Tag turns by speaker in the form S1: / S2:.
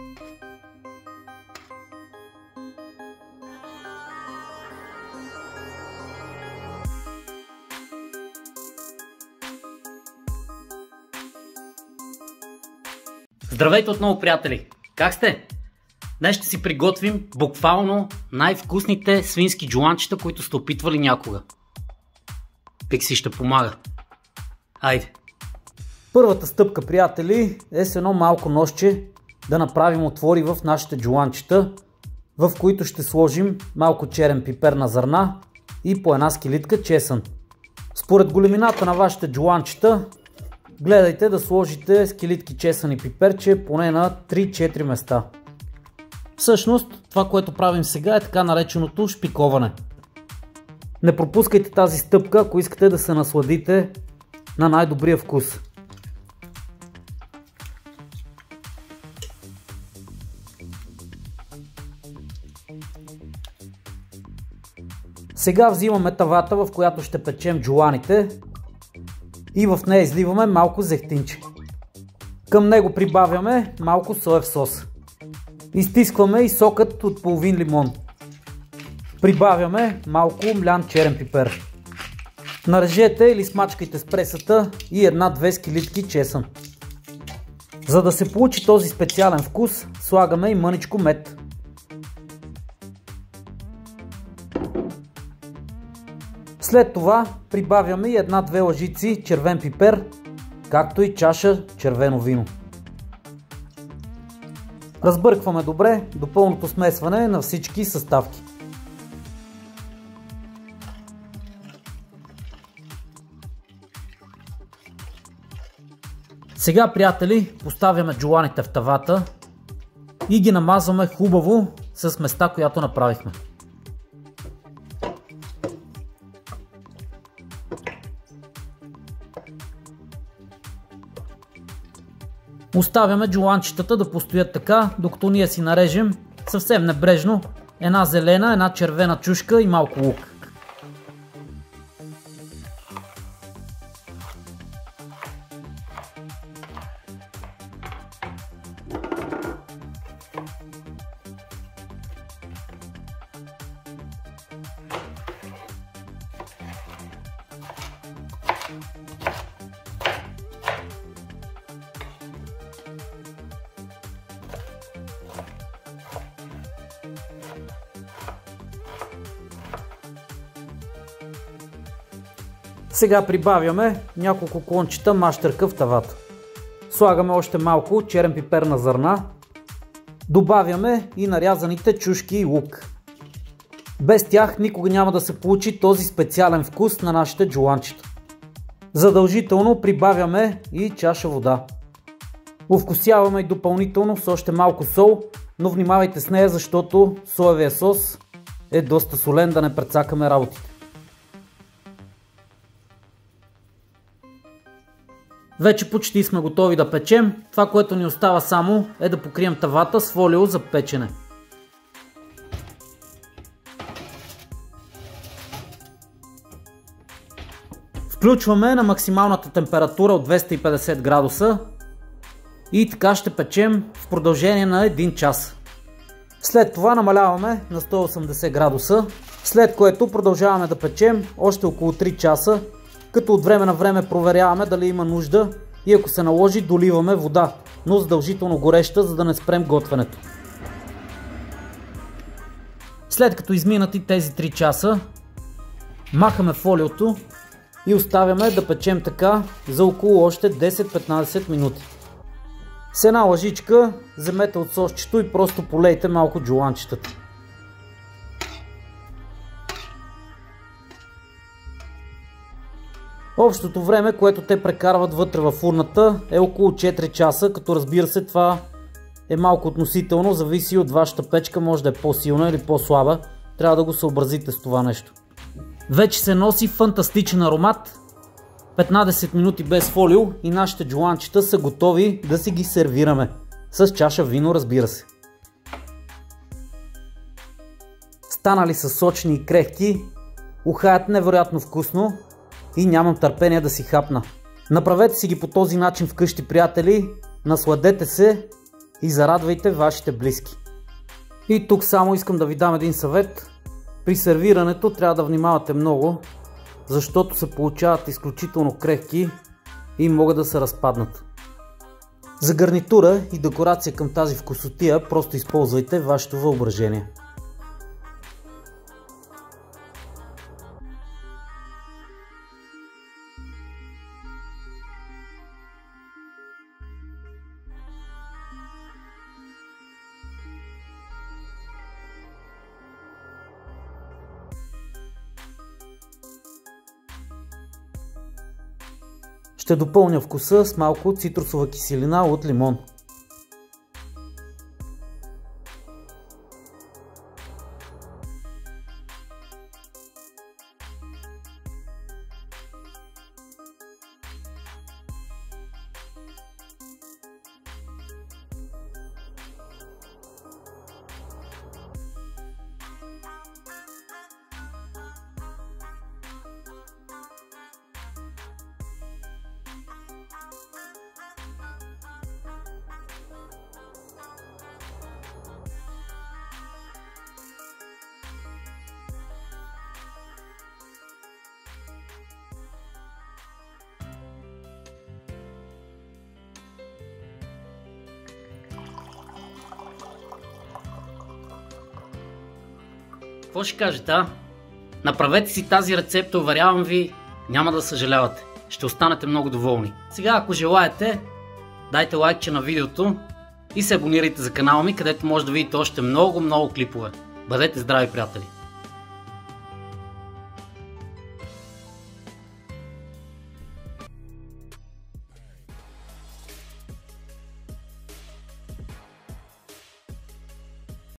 S1: Здравейте отново, приятели! Как сте? Днес ще си приготвим буквално най-вкусните свински джуланчета, които сте опитвали някога. Пикси ще помага. Айде! Първата стъпка, приятели, е с едно малко ножче да направим отвори в нашите джуланчета, в които ще сложим малко черен пипер на зърна и по една скелитка чесън. Според големината на вашите джуланчета, гледайте да сложите скелитки чесън и пиперче поне на 3-4 места. Всъщност, това, което правим сега, е така нареченото шпиковане. Не пропускайте тази стъпка, ако искате да се насладите на най-добрия вкус. Сега взимаме тавата, в която ще печем джуланите, и в нея изливаме малко зехтинче. Към него прибавяме малко соев сос. Изтискваме и сокът от половин лимон. Прибавяме малко млян черен пипер. Нарежете или смачкайте с пресата и една-две скелитки чесън. За да се получи този специален вкус, слагаме и мъничко мед. След това прибавяме и една-две лъжици червен пипер, както и чаша червено вино. Разбъркваме добре до пълното смесване на всички съставки. Сега, приятели, поставяме джуланите в тавата и ги намазваме хубаво с места, която направихме. Оставяме джуланчетата да постоят така, докато ние си нарежем съвсем небрежно една зелена, една червена чушка и малко лук. Сега прибавяме няколко клончета мащърка в тавата. Слагаме още малко черен пипер на зърна. Добавяме и нарязаните чушки и лук. Без тях никога няма да се получи този специален вкус на нашите джуланчета. Задължително прибавяме и чаша вода. Овкусяваме и допълнително с още малко сол, но внимавайте с нея, защото соевия сос е доста солен, да не прецакаме работите. Вече почти сме готови да печем. Това, което ни остава само, е да покрием тавата с фолио за печене. Включваме на максималната температура от 250 градуса и така ще печем в продължение на 1 час. След това намаляваме на 180 градуса, след което продължаваме да печем още около 3 часа, като от време на време проверяваме дали има нужда и ако се наложи, доливаме вода, но задължително гореща, за да не спрем готвенето. След като изминат и тези 3 часа, махаме фолиото и оставяме да печем така за около още 10-15 минути. С една лъжичка вземете от сосчето и просто полейте малко джуланчетата. Общото време, което те прекарват вътре във фурната, е около 4 часа, като разбира се, това е малко относително, зависи от вашата печка, може да е по-силна или по-слаба, трябва да го съобразите с това нещо. Вече се носи фантастичен аромат, 15 минути без фолио и нашите джуланчета са готови да си ги сервираме, с чаша вино, разбира се. Станали са сочни и крехки, ухаят невероятно вкусно и нямам търпение да си хапна. Направете си ги по този начин вкъщи, приятели, насладете се и зарадвайте вашите близки. И тук само искам да ви дам един съвет. При сервирането трябва да внимавате много, защото се получават изключително крехки и могат да се разпаднат. За гарнитура и декорация към тази вкусотия просто използвайте вашето въображение. Ще допълня вкуса с малко цитрусова киселина от лимон. Какво ще кажете, а? Направете си тази рецепта, уверявам ви, няма да съжалявате. Ще останете много доволни. Сега, ако желаете, дайте лайкче на видеото и се абонирайте за канала ми, където може да видите още много клипове. Бъдете здрави, приятели!